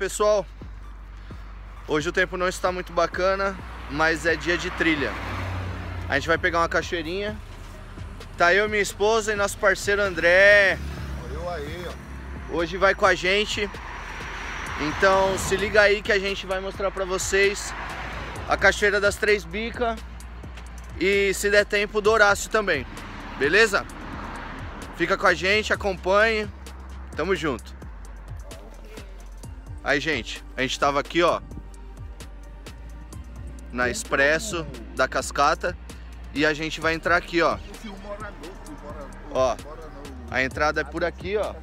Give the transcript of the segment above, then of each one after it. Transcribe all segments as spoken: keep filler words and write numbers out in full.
pessoal, hoje o tempo não está muito bacana, mas é dia de trilha. A gente vai pegar uma cachoeirinha. Tá eu, minha esposa e nosso parceiro André. Eu aí, ó. Hoje vai com a gente. Então se liga aí que a gente vai mostrar pra vocês a Cachoeira das Três Bicas. E se der tempo, do Horácio também. Beleza? Fica com a gente, acompanhe. Tamo junto. Aí, gente, a gente tava aqui, ó, na Expresso da Cascata. E a gente vai entrar aqui, ó. Ó, a entrada é por aqui, ó,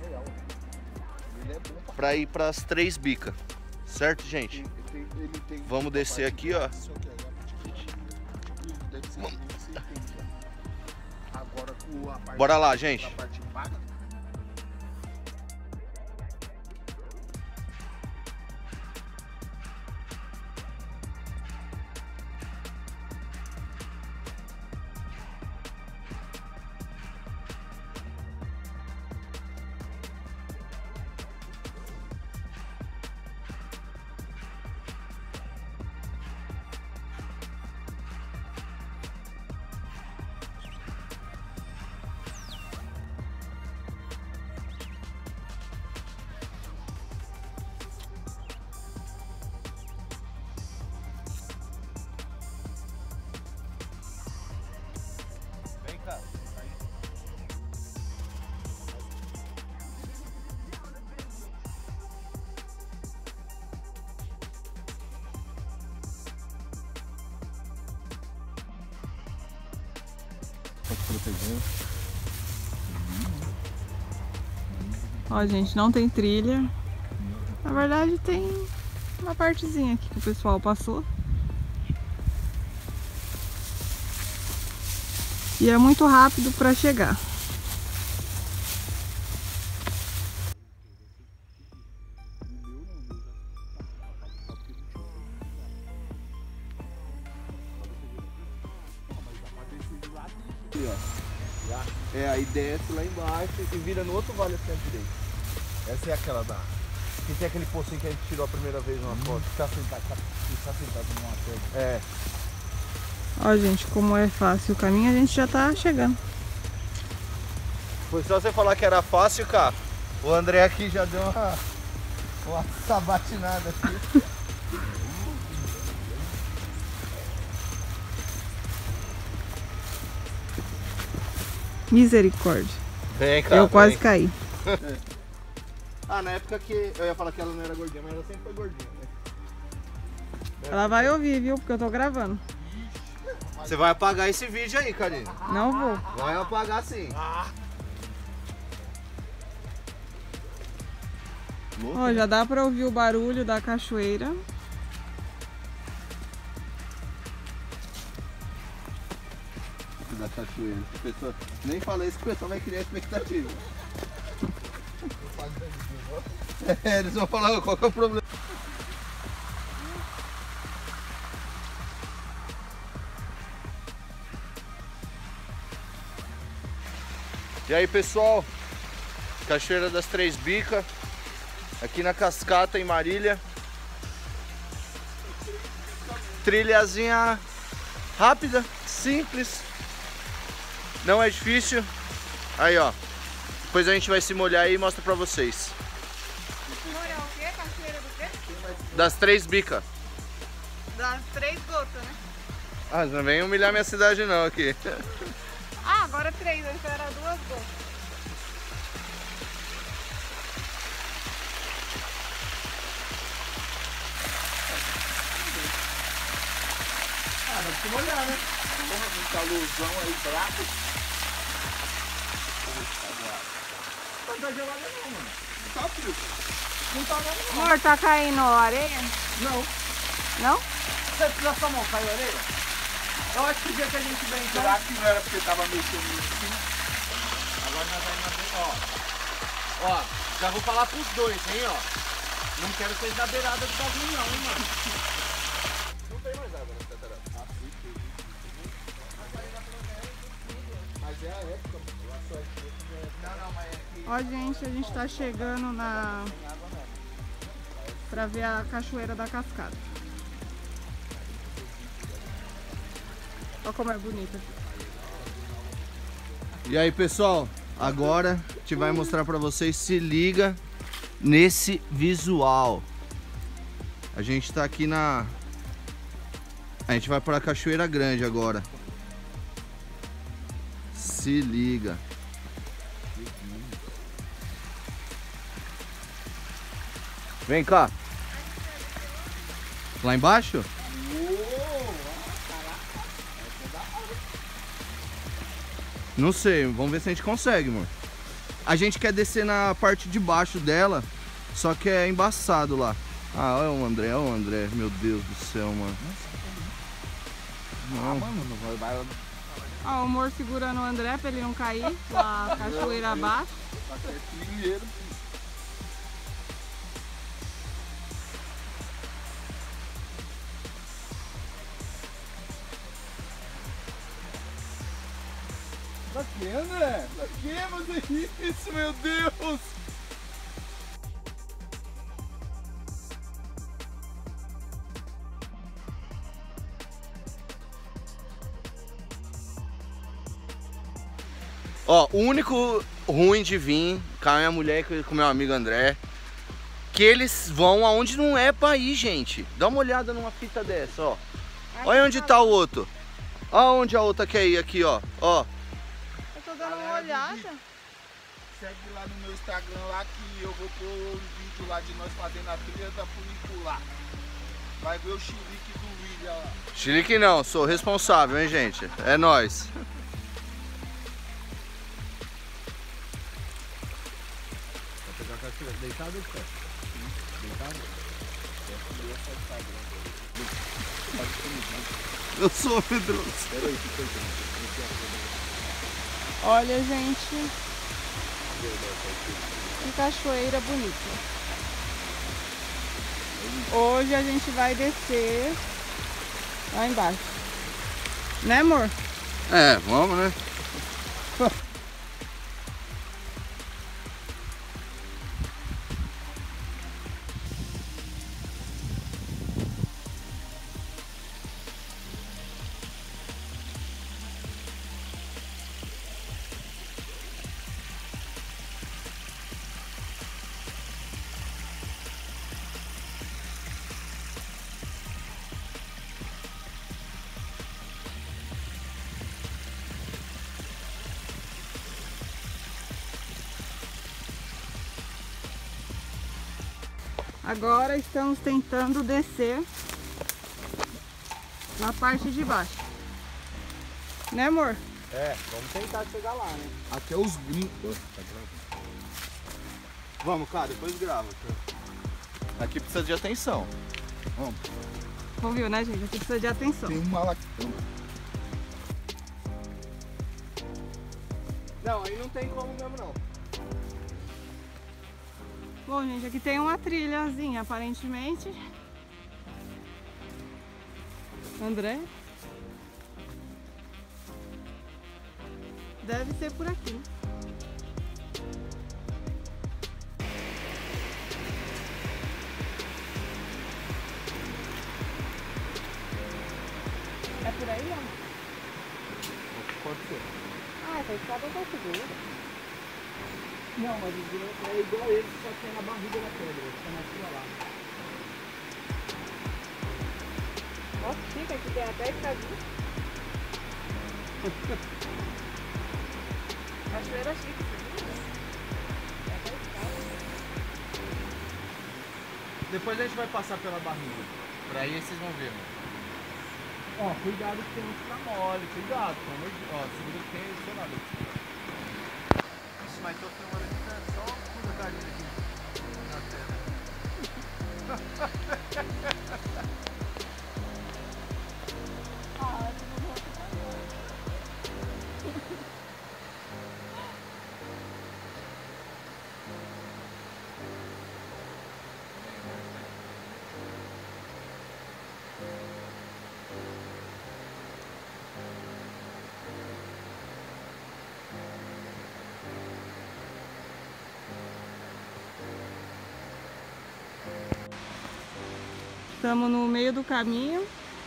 pra ir pras Três Bicas. Certo, gente? Vamos descer aqui, ó. Bora lá, gente. Ó, gente, não tem trilha. Na verdade tem uma partezinha aqui que o pessoal passou. E é muito rápido para chegar. É, aí desce lá embaixo e vira no outro vale assim à direita. Essa é aquela da... Que tem aquele pocinho que a gente tirou a primeira vez numa foto. Que tá sentado, tá, tá sentado numa pedra. É. Ó, gente, como é fácil o caminho, a gente já tá chegando. Foi só você falar que era fácil, cara. O André aqui já deu uma, uma sabatinada aqui. Misericórdia. Vem, cara, eu quase vem. caí. É. Ah, na época que eu ia falar que ela não era gordinha, mas ela sempre foi gordinha, né? Ela vai ouvir, viu? Porque eu tô gravando. Você vai apagar esse vídeo aí, Karine. Não vou. Vai apagar sim. Ó, já dá pra ouvir o barulho da cachoeira. Da cachoeira. A pessoa, nem falei isso que o pessoal vai criar expectativa. É, eles vão falar qual que é o problema. E aí, pessoal, Cachoeira das Três Bicas, aqui na Cascata, em Marília. Trilhazinha rápida, simples, não é difícil. Aí, ó, depois a gente vai se molhar aí e mostra pra vocês. Molhar o quê? Cachoeira do quê? Das Três Bicas. Das três gotas, né? Ah, não vem humilhar minha cidade não aqui. Ah, agora três, antes era duas gotas. Ah, dá pra se molhar, né? Porra, um calorzão aí, brabo. Não tá gelada não, mano. Não tá frio. Não tá nada não. Amor, tá caindo areia? Não. Não? Você precisa sua mão, caiu areia? Eu acho que o dia que a gente veio entrar aqui não era porque tava mexendo assim. Agora nós vamos ver, ó. Ó, já vou falar pros dois, hein, ó. Não quero ser da beirada do bagulho não, hein, mano. Não tem mais água nessa catarata. Ah, sim, sim. Mas é a época, mano. Lá só é... Não, não, mas é que... Ó, gente, a gente tá chegando na Pra ver a Cachoeira da Cascata. Olha como é bonita aqui. E aí, pessoal, agora a gente vai mostrar pra vocês, se liga nesse visual. A gente tá aqui na... A gente vai pra Cachoeira Grande agora. Se liga. Vem cá. Lá embaixo? Não sei, vamos ver se a gente consegue, amor. A gente quer descer na parte de baixo dela, só que é embaçado lá. Ah, olha o André, olha o André. Meu Deus do céu, mano. Não. Ah, mano, não vai, vai. Ó, o amor segurando o André pra ele não cair lá a cachoeira abaixo. Tá certinho. Pra quê, André? Pra quê fazer isso, meu Deus? Ó, o único ruim de vir com a minha mulher e com o meu amigo André, que eles vão aonde não é pra ir, gente. Dá uma olhada numa fita dessa, ó. Olha onde tá o outro. Olha onde a outra quer ir aqui, ó. Ó. Eu tô dando uma olhada. Segue lá no meu Instagram lá que eu vou pôr o vídeo lá de nós fazendo a trilha da funicular. Vai ver o chilique do William lá. Chilique não, sou responsável, hein, gente. É nóis. Deitado ou pé? Deitado? Eu sou medroso. Olha, gente. Que cachoeira bonita. Hoje a gente vai descer lá embaixo. Né, amor? É, vamos, né? Agora estamos tentando descer na parte de baixo. Né, amor? É, vamos tentar chegar lá, né? Até os brincos. Vamos, cara, depois grava. Aqui precisa de atenção. Vamos. Ouviu, né, gente? Aqui precisa de atenção. Tem uma lá que tem. Não, aí não tem como mesmo não. Bom, gente, aqui tem uma trilhazinha, aparentemente. André? Deve ser por aqui, né? É por aí, ó? Pode ser. Ah, essa escada eu tô segura. Não, mas é igual esse, só que é na barriga da pedra, fica mais pra lá. Ó, fica aqui, tem até escadinha. Cachoeira chique, é até escada. Depois a gente vai passar pela barriga. Pra aí vocês vão ver, mano. Ó, cuidado que tem muito na mole, cuidado, pelo amor de Deus. Ó, segura que tem o seu lado. Mas tô filmando aqui, tá só uma carinha aqui na tela. Ah, eu não vou Estamos no meio do caminho.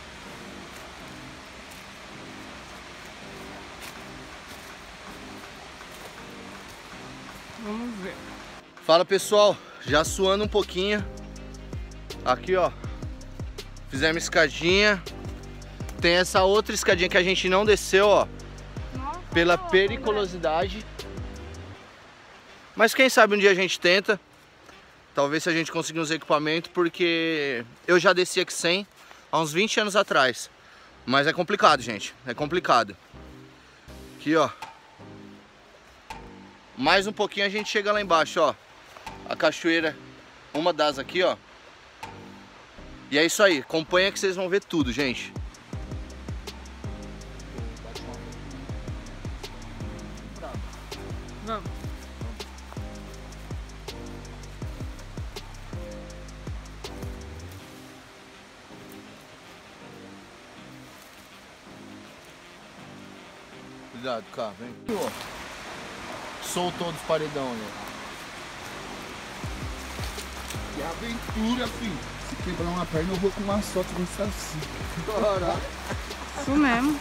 Vamos ver. Fala pessoal, já suando um pouquinho. Aqui ó, fizemos escadinha. Tem essa outra escadinha que a gente não desceu, ó. Nossa, pela periculosidade. Mas quem sabe um dia a gente tenta. Talvez se a gente conseguir uns equipamentos, porque eu já desci aqui sem há uns vinte anos atrás. Mas é complicado, gente, é complicado. Aqui ó, mais um pouquinho a gente chega lá embaixo, ó. A cachoeira, uma das aqui, ó. E é isso aí, acompanha que vocês vão ver tudo, gente. Vamos. Cuidado, cara, vem. Soltou dos paredão ali. Que aventura, filho. Se quebrar uma perna, eu vou com uma sorte com esse assim. Isso mesmo.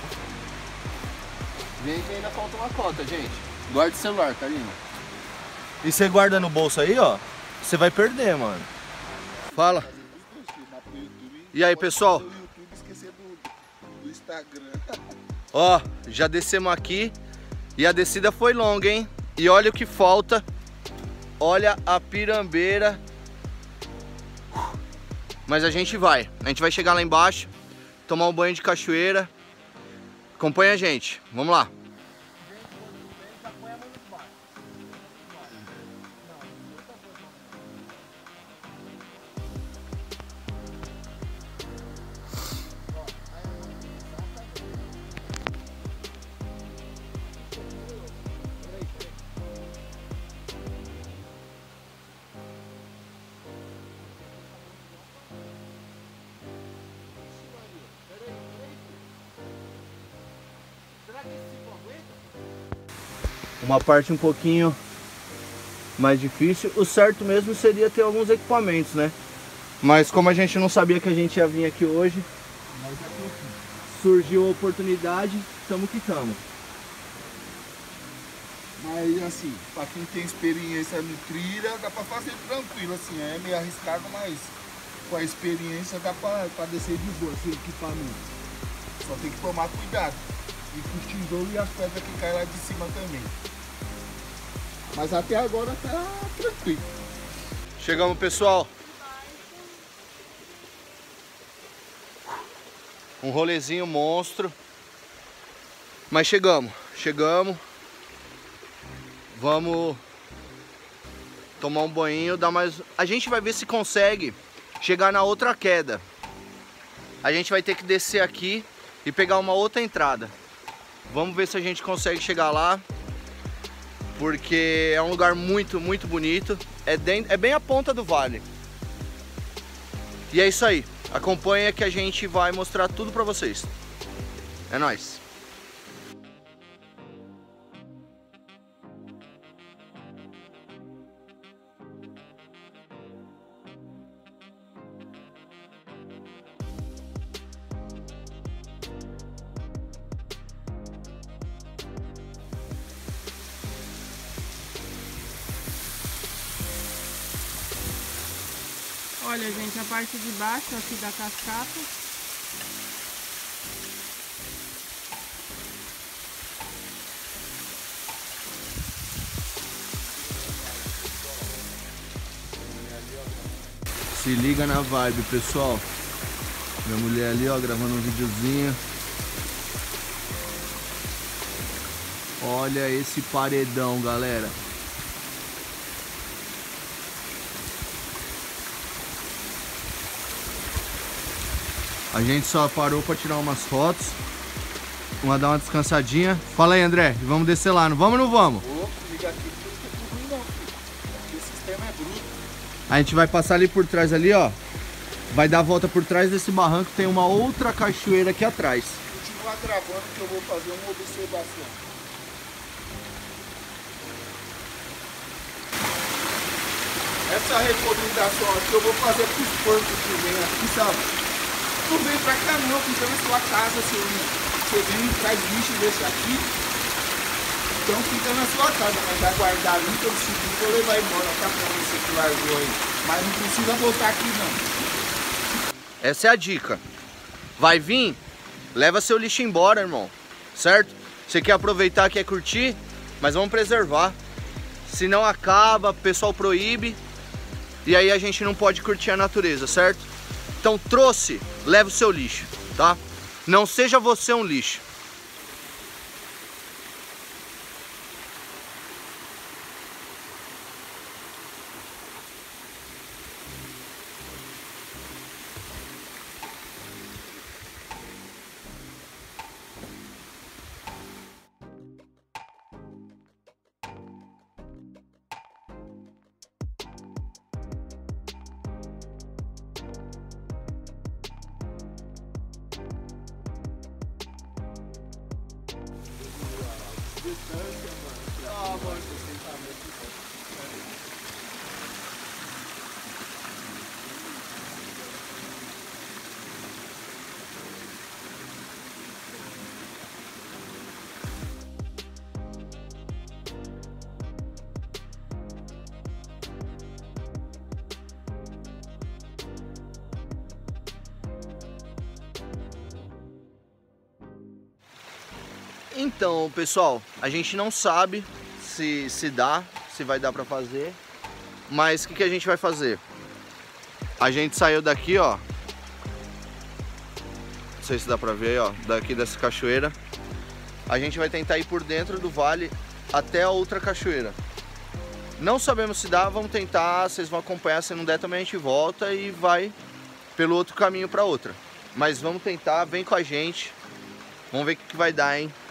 Vem que ainda falta uma cota, gente. Guarda o celular, Karina. E você guarda no bolso aí, ó. Você vai perder, mano. Fala. E aí, pessoal? Do Instagram. Ó, já descemos aqui e a descida foi longa, hein? E olha o que falta. Olha a pirambeira. Mas a gente vai. A gente vai chegar lá embaixo, tomar um banho de cachoeira. Acompanha a gente. Vamos lá. Uma parte um pouquinho mais difícil. O certo mesmo seria ter alguns equipamentos, né? Mas como a gente não sabia que a gente ia vir aqui hoje, surgiu a oportunidade, estamos que estamos. Mas assim, pra quem tem experiência no trilha, dá pra fazer tranquilo, assim, é meio arriscado, mas com a experiência dá pra, pra descer de boa, sem equipamento. Só tem que tomar cuidado. E com o tijolo e as pedras que caem lá de cima também. Mas até agora tá tranquilo. Chegamos, pessoal. Um rolezinho monstro. Mas chegamos, chegamos. Vamos tomar um banho, dar mais... A gente vai ver se consegue chegar na outra queda. A gente vai ter que descer aqui e pegar uma outra entrada. Vamos ver se a gente consegue chegar lá, porque é um lugar muito, muito bonito. É, dentro, é bem a ponta do vale. E é isso aí. Acompanha que a gente vai mostrar tudo pra vocês. É nóis. Olha, gente, a parte de baixo aqui da cascata. Se liga na vibe, pessoal. Minha mulher ali, ó, gravando um videozinho. Olha esse paredão, galera. A gente só parou para tirar umas fotos. Vamos dar uma descansadinha. Fala aí, André. Vamos descer lá, não vamos ou não vamos? Ô, liga aqui, não tem não, filho. Aqui o sistema é bruto. A gente vai passar ali por trás ali, ó. Vai dar a volta por trás desse barranco. Tem uma outra cachoeira aqui atrás. Continua gravando que eu vou fazer uma observação. essa reformulação aqui eu vou fazer pros porcos que vem aqui, sabe? Não vem pra cá não, fica na sua casa, seu Você vem e traz lixo desse aqui. Então fica na sua casa, mas vai guardar ali todo segundo, vou levar embora, tá pra você que largou aí. Mas não precisa voltar aqui não. Essa é a dica. Vai vir, leva seu lixo embora, irmão. Certo? Você quer aproveitar, quer curtir, mas vamos preservar. Senão acaba, o pessoal proíbe. E aí a gente não pode curtir a natureza, certo? Então trouxe, leva o seu lixo, tá? Não seja você um lixo. Então, pessoal, a gente não sabe se, se dá, se vai dar pra fazer. Mas o que, que a gente vai fazer? A gente saiu daqui, ó. Não sei se dá pra ver, ó. Daqui dessa cachoeira. A gente vai tentar ir por dentro do vale até a outra cachoeira. Não sabemos se dá, vamos tentar. Vocês vão acompanhar, se não der também a gente volta e vai pelo outro caminho pra outra. Mas vamos tentar, vem com a gente. Vamos ver o que, que vai dar, hein?